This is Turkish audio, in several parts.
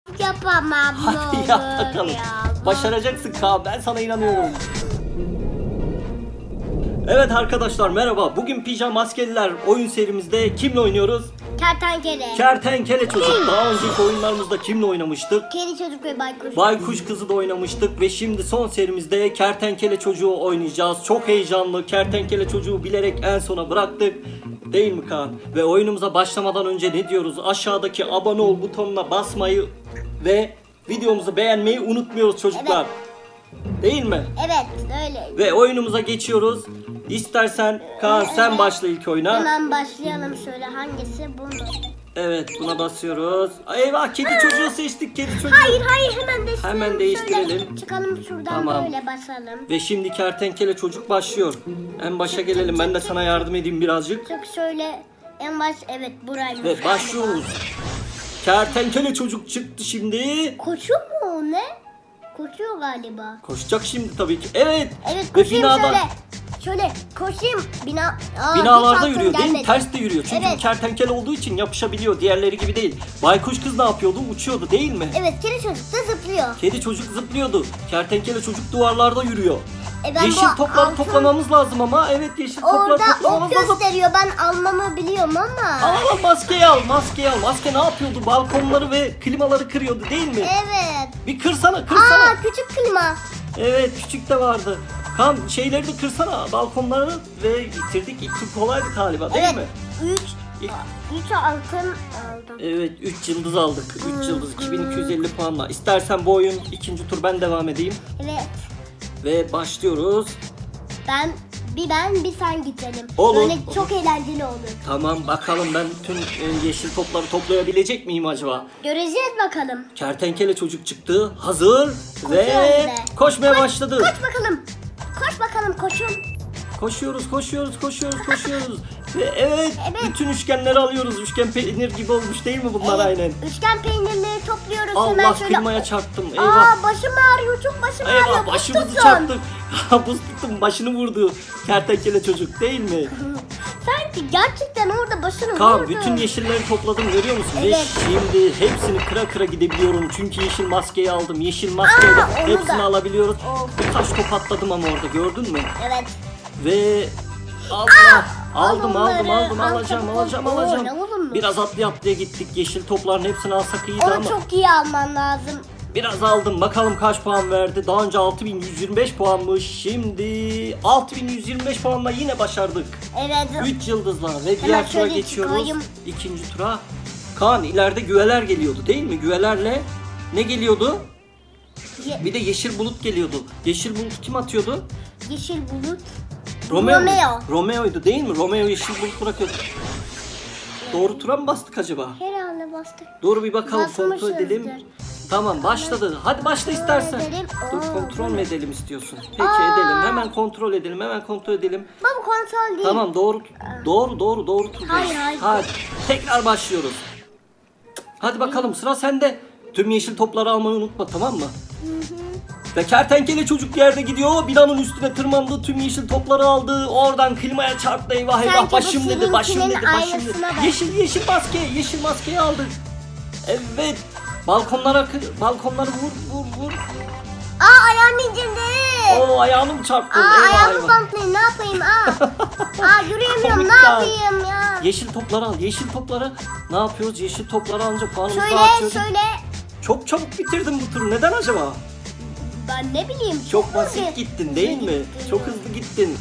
Yapamam. Hadi ne yap olur bakalım. ya. Başaracaksın Kaan, ben sana inanıyorum. Evet arkadaşlar merhaba. Bugün Pijama Maskeliler oyun serimizde kimle oynuyoruz? Kertenkele. Kertenkele çocuk. Daha önceki oyunlarımızda kimle oynamıştık? Kedi çocuk ve baykuş. Baykuş kızı da oynamıştık ve şimdi son serimizde kertenkele çocuğu oynayacağız. Çok heyecanlı. Kertenkele çocuğu bilerek en sona bıraktık. Değil mi Kaan? Ve oyunumuza başlamadan önce ne diyoruz? Aşağıdaki abone ol butonuna basmayı ve videomuzu beğenmeyi unutmuyoruz çocuklar. Evet. Değil mi? Evet öyle. Ve oyunumuza geçiyoruz. İstersen Kaan sen başla ilk oyuna. Hemen başlayalım şöyle. Hangisi? Bunu. Evet, buna basıyoruz. Eyvah, kedi çocuğu seçtik, kedi çocuğu. Hayır hemen değiştirelim. Hemen değiştirelim. Şöyle çıkalım şuradan Tamam. böyle basalım. Ve şimdi kertenkele çocuk başlıyor. En başa gelelim, ben de sana yardım edeyim birazcık. Çok şöyle en baş evet buraymış. Ve başlıyoruz. Kertenkele çocuk çıktı şimdi. Koşuyor mu o ne? Koşuyor galiba. Koşacak şimdi tabii ki. Evet. Evet Ve koşayım binadan- şöyle. Şöyle koşayım. Binalarda hiç yürüyor değil mi? gelmedi. Ters de yürüyor. Çünkü Evet. bu kertenkele olduğu için yapışabiliyor. Diğerleri gibi değil. Baykuş kız ne yapıyordu? Uçuyordu değil mi? Evet kedi çocuk da zıplıyor. Kedi çocuk zıplıyordu. Kertenkele çocuk duvarlarda yürüyor. Ben Yeşil bu topları altın- toplamamız lazım ama. Evet, yeşil topları Orada ok toplamamız lazım. gösteriyor. Ben almamı biliyorum ama. Al maskeyi al, maskeyi al. Maske ne yapıyordu? Balkonları ve klimaları kırıyordu değil mi? Evet. Bir kırsana, kırsana. Küçük klima. Evet, küçük de vardı. Kan şeyleri de kırsana, balkonları ve bitirdik. İlk tur kolaydı galiba değil Evet. mi? 3 altın aldım. Evet, 3 yıldız aldık. 3 yıldız 2250 puanla. İstersen bu oyun ikinci tur ben devam edeyim. Evet. Ve başlıyoruz. Ben bir sen gidelim. Olur. Böyle çok eğlenceli olur. Tamam, bakalım ben tüm yeşil topları toplayabilecek miyim acaba? Göreceğiz bakalım. Kertenkele çocuk çıktı. Hazır ve bile. koşmaya başladı. Koş bakalım. Koş bakalım koşun. Koşuyoruz. Ve evet, Evet. bütün üçgenleri alıyoruz. Üçgen peynir gibi olmuş değil mi bunlar aynen? Üçgen peynirleri topluyoruz hemen Allah, şöyle. klimaya çarptım. Eyvah. Başım ağrıyor. Çok başım ağrıyor. Eyvah, Buz başımızı tutun. çarptık. Buz tuttum, başını vurdu. Kertenkele çocuk değil mi? Sanki gerçekten orada başını Kaan, vurdu. bütün yeşilleri topladım, görüyor musun? Evet. Ve şimdi hepsini kıra gidebiliyorum. Çünkü yeşil maskeyi aldım. Yeşil maskeyle onu hepsini da. alabiliyoruz. Of. Birkaç top atladım ama orada, gördün mü? Evet. Ve Allah, aldım onları. alacağım. Ne oldu? Biraz atlaya gittik. Yeşil topların hepsini alsak iyiydi Onu ama çok iyi alman lazım. biraz aldım. Bakalım kaç puan verdi. Daha önce 6125 puanmış. Şimdi 6125 puanla yine başardık. Evet. 3 yıldızla ve diğer tura şöyle geçiyoruz. çıkayım. İkinci tura. Kaan, ileride güveler geliyordu değil mi? Güvelerle ne geliyordu? Bir de yeşil bulut geliyordu. Yeşil bulut kim atıyordu? Yeşil bulut. Romeo. Romeo'ydu değil mi? Romeo yeşil bulut bırakıyordu. Doğru tura mı bastık acaba? Herhalde bastık. Doğru, bir bakalım, kontrol Basmışızdır. edelim. Tamam, başladı. Hadi başla istersen. edelim. Dur, Aa, kontrol bu mü ne? edelim istiyorsun? Peki edelim. Hemen kontrol edelim. Baba kontrol değil. Tamam, doğru tur. Hayır. Hadi tekrar başlıyoruz. Hadi bakalım, sıra sende. Tüm yeşil topları almayı unutma, tamam mı? Ve kertenkele çocuk yerde gidiyor. Binanın üstüne tırmandı. Tüm yeşil topları aldı. Oradan klimaya çarptı. Eyvah Sanki bu başım dedi. seninkinin aynısına bak. Yeşil maskeyi aldı. Evet. Balkonları vur. Ayağım incindi. Oo, ayağını mı çarptın? Ayağımı bantlayın, ne yapayım? Yürüyemiyorum, Komik ne ya. yapayım ya? Yeşil topları al. Yeşil topları ne yapıyoruz? Yeşil topları alınca puanımızı Şöyle dağıtıyoruz. Çok çabuk bitirdim bu turu. Neden acaba? Ben ne bileyim. Çok hızlı basit gittin değil mi? gittin. Çok hızlı gittin.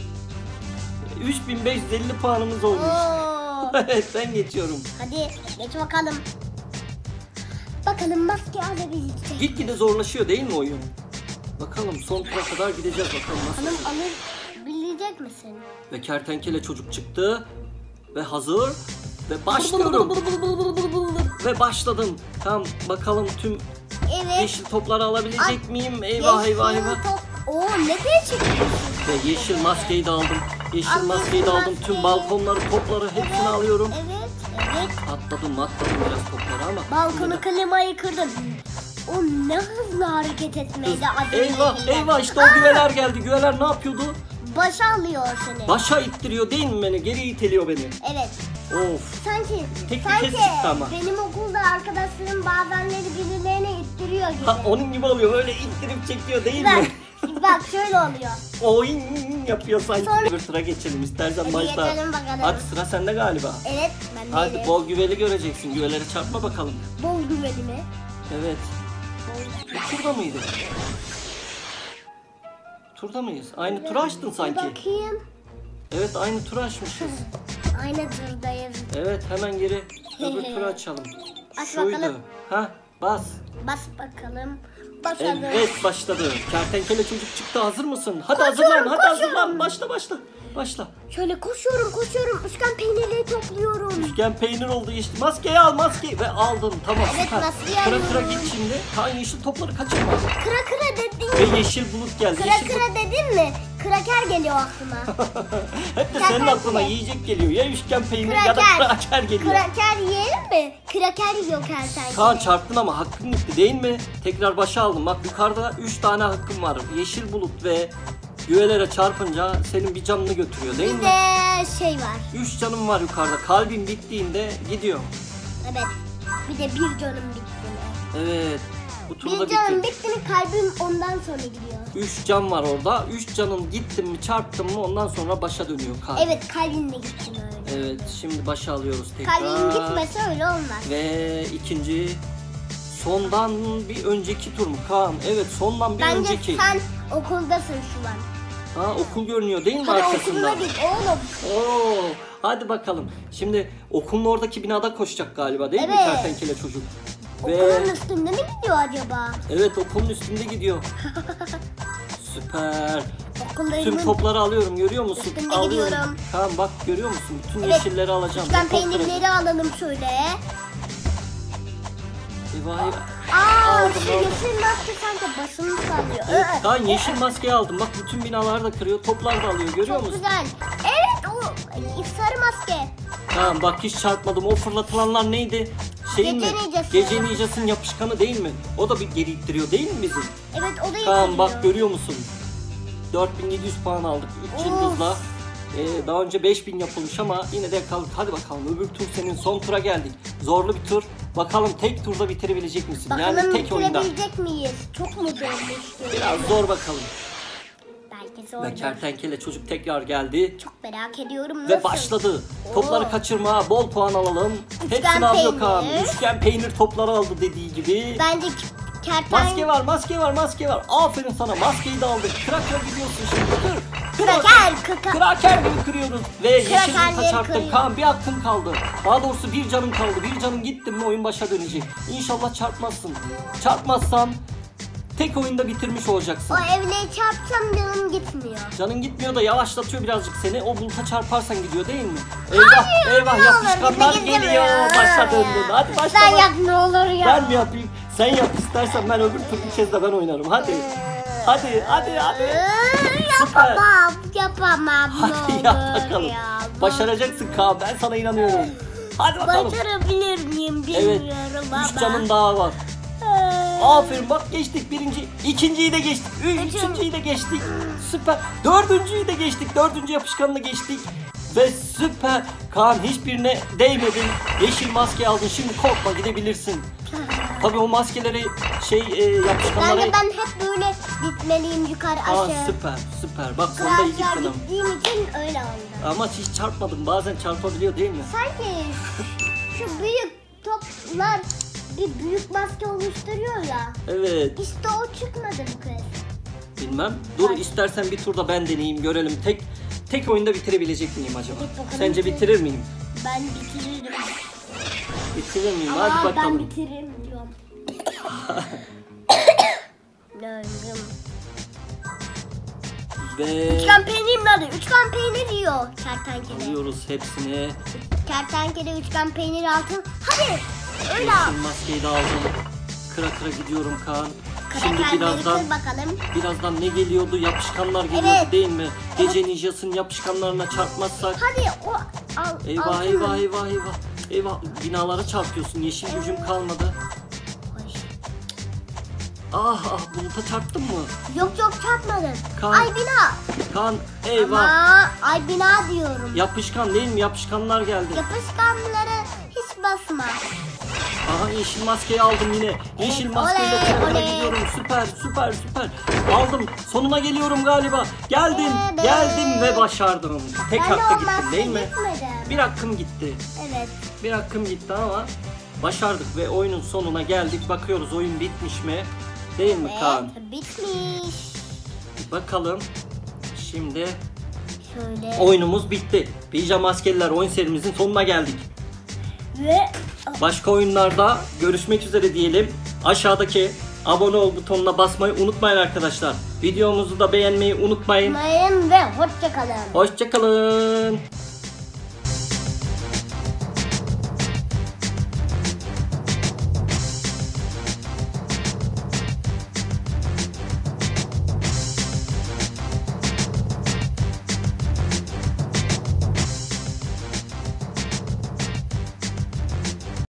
3550 puanımız olmuş. Oo. Evet, ben geçiyorum. Hadi geç bakalım. Bakalım maske alabilecek. Gitgide zorlaşıyor değil mi oyun? Bakalım son tura kadar gideceğiz bakalım nasıl. Hanım alabilecek misin? Ve kertenkele çocuk çıktı. Ve hazır. Ve başlıyorum. Ve başladım. Tamam, bakalım tüm Evet. yeşil topları alabilecek Ay, miyim? Eyvah. Yeşil top. Oo ne değişik. Ve yeşil maskeyi de aldım. Yeşil Aldım maskeyi de aldım. Tüm maskeyi. balkonları, topları hepsini alıyorum. Evet. Atladım biraz topları ama. Balkonu klimayı kırdım. O ne hızlı hareket etmeydi. Eyvah işte o güveler geldi. Güveler ne yapıyordu? Başa alıyor seni. Başa ittiriyor değil mi beni? Geri iteliyor beni. Evet. Of. Sanki Tek bir kez çıktı ama. benim okulda arkadaşlarım bazenleri birilerine ittiriyor gibi. Ha, onun gibi oluyor, böyle ittirip çekiyor değil Bak, mi? bak şöyle oluyor. Oyun yapıyor sanki. Sonra- Bir sıra geçelim istersen Hadi başla. geçelim bakalım. Hadi sıra sende galiba. Evet, ben Hadi değilim. bol güveli göreceksin. Güvelere çarpma bakalım. Bol güveni mi? Evet. Bu turda mıydık? Turda mıyız? Aynı turu açtın sanki. Bakayım. Evet, aynı turu açmışız. Aynı turdayız. Evet, hemen geri öbür turu açalım. Aç Şuydu. bakalım. Ha, bas. Bas bakalım. Başladı. Evet, başladı. Kertenkele çocuk çıktı. Hazır mısın? Hadi Koşuyorum, hazırlan. Hadi koşuyorum. hazırlan. Başla. Başla. Şöyle koşuyorum. Üçgen peynirleri topluyorum. Üçgen peynir oldu işte. Maskeyi al, maskeyi. Ve aldın. Tamam, Evet, süper. maskeyi Kıra alıyorum. kıra git şimdi. Kaan, yeşil topları kaçırma. Kıra dedin. Ve yeşil bulut geldi. Kıra Yeşil bulut. dedin mi? Kraker geliyor aklıma. Hep de senin Kertenkele. aklına yiyecek geliyor. Ya üçgen peynir ya da Kraker. kraker geliyor. Kraker yiyelim mi? Kraker yiyor kertenkele. Kaan, çarptın ama hakkın gitti değil mi? Tekrar başa aldım. Bak, yukarıda 3 tane hakkım var. Yeşil bulut ve güvelere çarpınca senin bir canını götürüyor değil Bir mi? de şey var. 3 canım var yukarıda. Kalbin bittiğinde gidiyor. Evet. Bir de bir canım bitti mi? Evet. Bu turda Bir canım bitti. bitti mi kalbim ondan sonra gidiyor. 3 can var orada. 3 canın gittin mi, çarptın mı ondan sonra başa dönüyor kalp. Evet, kalbimle gittim öyle. Evet, şimdi başa alıyoruz tekrar. Kalbim gitmese öyle olmaz. Ve ikinci, sondan bir önceki tur mu Kaan? Evet, sondan bir Bence önceki. sen okuldasın şu an. Ha, okul görünüyor değil mi Hadi arkasında? okuluna git oğlum. Oo, hadi bakalım. Şimdi okulun oradaki binada koşacak galiba değil mi Evet. kertenkele çocuk? Okulun üstünde mi gidiyor acaba? Evet, okulun üstünde gidiyor. Süper. Tüm Okullarımın topları alıyorum, görüyor musun? Üstünde Alıyorum. gidiyorum. Tamam, bak görüyor musun? Bütün Evet. yeşilleri alacağım. üçgen Rekor kıracağım. peynirleri alalım şöyle. Eyvah, eyvah. Aa, Aldım, şu aldım. yeşil maske sanki başını sallıyor. Evet, Kaan, yeşil maskeyi aldım. Bak, bütün binaları da kırıyor, toplar da alıyor, görüyor Çok musun? güzel. Evet, o sarı maske. Tamam, bak hiç çarpmadım. O fırlatılanlar neydi? Şeyin Gece mi? ninjası. Gece ninjasının yapışkanı değil mi? O da bir geri ittiriyor değil mi bizi? Evet, o da Tamam, yıkılıyor. bak görüyor musun? 4700 puan aldık 3 Of. yıldızla. Daha önce 5000 yapılmış ama yine de kaldık. Hadi bakalım, öbür tur senin, son tura geldik. Zorlu bir tur. Bakalım tek turda bitirebilecek misin? Bakalım Yani tek oyunda. bitirebilecek miyiz? Çok mu zormuş? Biraz zor bakalım. Belki Ve zordur. kertenkele çocuk tekrar geldi. Çok merak ediyorum. Ve Nasıl? başladı. Topları Oo. kaçırma, bol puan alalım. Üçgen Hepsini alıyor Kaan. peynir. Üçgen peynir topları aldı dediği gibi. Bence kerten... Maske var. Aferin sana, maskeyi de aldık. Kıra gidiyorsun şimdi. Kır. Kraker. Kraker gibi kırıyoruz. Ve yeşil Krakerleri bulta çarptın. kırıyor. Kaan, bir hakkın kaldı. Daha doğrusu bir canın kaldı. Bir canın gitti mi oyun başa dönecek. İnşallah çarpmazsın. Çarpmazsan tek oyunda bitirmiş olacaksın. O evliye çarpsam canım gitmiyor. Canın gitmiyor da yavaşlatıyor birazcık seni. O buluta çarparsan gidiyor değil mi? Hayır, Eyvah, ne olur, yapışkanlar gitmek geliyor. istemiyorum. Başa döndün. Hadi başla. Sen yap ne olur ya. Ben mi yapayım? Sen yap istersen, ben öbür tur bir kez de ben oynarım. Hadi. Hadi. Süper. Yapamam Hadi ne yap olur bakalım. ya. Başaracaksın Kaan, ben sana inanıyorum. Hadi bakalım. Başarabilir miyim Evet. bilmiyorum ama. 3 canın daha var. Aferin, bak geçtik birinci. İkinciyi de geçtik. Üçüncüyü de geçtik. Süper. Dördüncüyü de geçtik. Dördüncü yapışkanını geçtik. Ve süper. Kaan, hiçbirine değmedin. Yeşil maske aldın. Şimdi korkma, gidebilirsin. Tabii o maskeleri yapışkanları... Bence ben hep böyle gitmeliyim yukarı Aa, aşağı. süper. Bak sonunda iyi Aşağı gittin ama. gittiğim için öyle oldu. Ama hiç çarpmadım. Bazen çarpabiliyor değil mi? Sanki şu büyük toplar bir büyük maske oluşturuyor ya. Evet. İşte o çıkmadı bu kez. Bilmem. Dur, istersen bir turda ben deneyeyim, görelim. Tek oyunda bitirebilecek miyim acaba? Evet, bakalım. Sence bitirir miyim? Ben bitiririm. Bitirir miyim? Ama Hadi bakalım. ben bitiririm diyorum. Döndüm. Ve Üçgen peynir mi alıyor? Üçgen peynir yiyor kertenkele. alıyoruz hepsini. Kertenkele üçgen peynir altın. Hadi öyle al. Yeşil maskeyi de aldım. Kıra gidiyorum Kaan. Şimdi Krakerleri kır bakalım. birazdan ne geliyordu? Yapışkanlar geliyordu Evet. değil mi? Gece ninjasının yapışkanlarına çarpmazsak. Hadi o al. Eyvah, altın. eyvah. Binalara çarpıyorsun. Yeşil gücüm kalmadı. Ah, buluta çarptın mı? Yok çarpmadın. Kaan. Ay bina. Yapışkan. Eyvah. Ama ay bina diyorum. Yapışkan değil mi? Yapışkanlar geldi. Yapışkanları hiç basma. Aha yeşil maskeyi aldım yine. Yeşil Evet, maskeyle oley, tünele oley. gidiyorum. Süper süper süper. Aldım. Sonuna geliyorum galiba. Geldim. Evet. Geldim ve başardım. Tek Ben de hakta o gittim maskeyi değil mi? gitmedim. Bir hakkım gitti. Evet. Bir hakkım gitti ama başardık ve oyunun sonuna geldik. Bakıyoruz oyun bitmiş mi? Değil mi Kaan? Evet bitmiş. Bakalım. Şimdi Şöyle. oyunumuz bitti. Pijama Maskeliler oyun serimizin sonuna geldik. Ve Başka oyunlarda görüşmek üzere diyelim. Aşağıdaki abone ol butonuna basmayı unutmayın arkadaşlar. Videomuzu da beğenmeyi unutmayın. unutmayın ve hoşçakalın. Hoşçakalın.